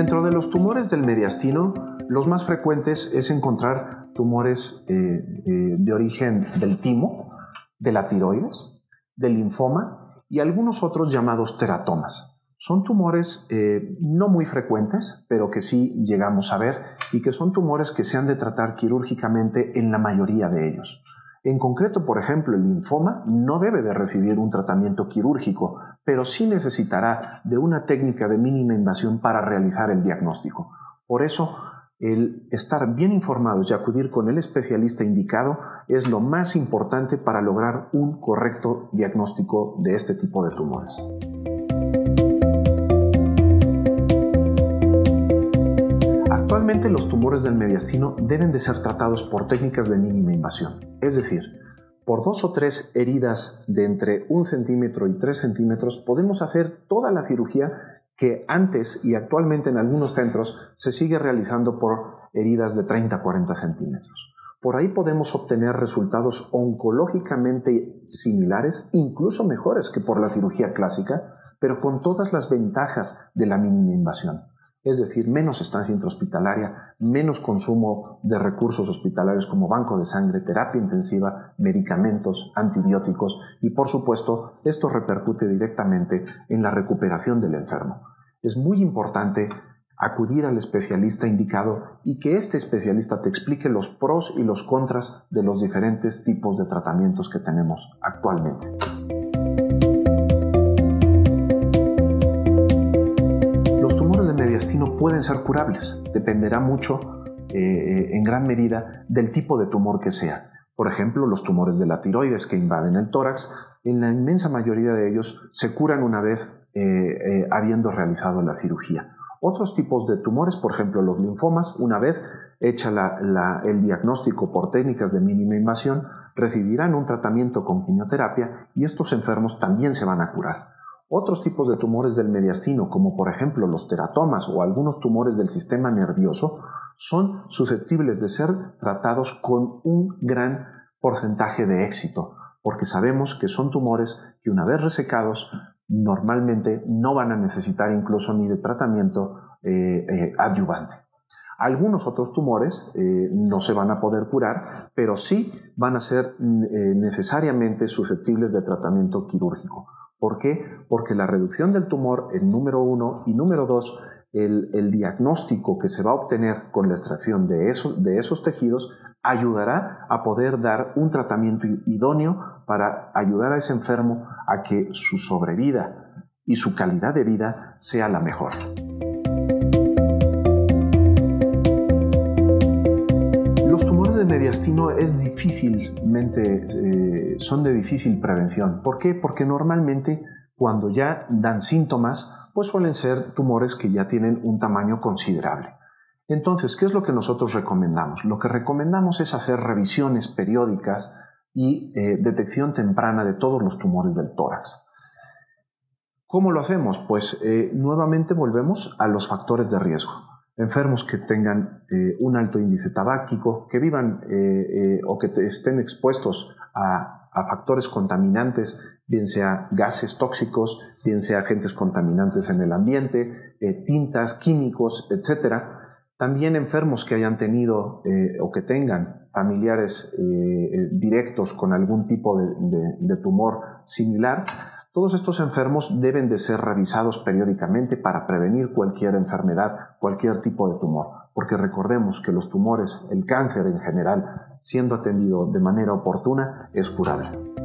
Dentro de los tumores del mediastino, los más frecuentes es encontrar tumores de origen del timo, de la tiroides, del linfoma y algunos otros llamados teratomas. Son tumores no muy frecuentes, pero que sí llegamos a ver y que son tumores que se han de tratar quirúrgicamente en la mayoría de ellos. En concreto, por ejemplo, el linfoma no debe de recibir un tratamiento quirúrgico, pero sí necesitará de una técnica de mínima invasión para realizar el diagnóstico. Por eso, el estar bien informados y acudir con el especialista indicado es lo más importante para lograr un correcto diagnóstico de este tipo de tumores. Actualmente los tumores del mediastino deben de ser tratados por técnicas de mínima invasión, es decir, por 2 o 3 heridas de entre 1 centímetro y 3 centímetros podemos hacer toda la cirugía que antes y actualmente en algunos centros se sigue realizando por heridas de 30 a 40 centímetros. Por ahí podemos obtener resultados oncológicamente similares, incluso mejores que por la cirugía clásica, pero con todas las ventajas de la mínima invasión. Es decir, menos estancia intrahospitalaria, menos consumo de recursos hospitalarios como banco de sangre, terapia intensiva, medicamentos, antibióticos y, por supuesto, esto repercute directamente en la recuperación del enfermo. Es muy importante acudir al especialista indicado y que este especialista te explique los pros y los contras de los diferentes tipos de tratamientos que tenemos actualmente. Mediastino pueden ser curables, dependerá mucho en gran medida del tipo de tumor que sea. Por ejemplo, los tumores de la tiroides que invaden el tórax, en la inmensa mayoría de ellos se curan una vez habiendo realizado la cirugía. Otros tipos de tumores, por ejemplo los linfomas, una vez hecha el diagnóstico por técnicas de mínima invasión, recibirán un tratamiento con quimioterapia y estos enfermos también se van a curar. Otros tipos de tumores del mediastino, como por ejemplo los teratomas o algunos tumores del sistema nervioso, son susceptibles de ser tratados con un gran porcentaje de éxito, porque sabemos que son tumores que una vez resecados normalmente no van a necesitar incluso ni de tratamiento adyuvante. Algunos otros tumores no se van a poder curar, pero sí van a ser necesariamente susceptibles de tratamiento quirúrgico. ¿Por qué? Porque la reducción del tumor, en número 1, y número 2, el diagnóstico que se va a obtener con la extracción de esos tejidos ayudará a poder dar un tratamiento idóneo para ayudar a ese enfermo a que su sobrevida y su calidad de vida sea la mejor. Los tumores de mediastino son de difícil prevención. ¿Por qué? Porque normalmente cuando ya dan síntomas, pues suelen ser tumores que ya tienen un tamaño considerable. Entonces, ¿qué es lo que nosotros recomendamos? Lo que recomendamos es hacer revisiones periódicas y detección temprana de todos los tumores del tórax. ¿Cómo lo hacemos? Pues nuevamente volvemos a los factores de riesgo. Enfermos que tengan un alto índice tabáquico, que vivan o que estén expuestos a factores contaminantes, bien sea gases tóxicos, bien sea agentes contaminantes en el ambiente, tintas, químicos, etc. También enfermos que hayan tenido o que tengan familiares directos con algún tipo de tumor similar. Todos estos enfermos deben de ser revisados periódicamente para prevenir cualquier enfermedad, cualquier tipo de tumor, porque recordemos que los tumores, el cáncer en general, siendo atendido de manera oportuna, es curable.